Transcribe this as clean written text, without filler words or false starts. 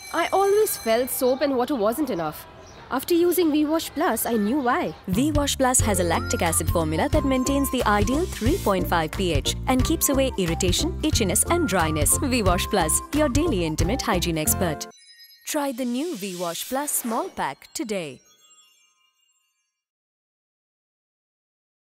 I always felt soap and water wasn't enough. After using V-Wash Plus, I knew why. V-Wash Plus has a lactic acid formula that maintains the ideal 3.5 pH and keeps away irritation, itchiness and dryness. V-Wash Plus, your daily intimate hygiene expert. Try the new V-Wash Plus small pack today.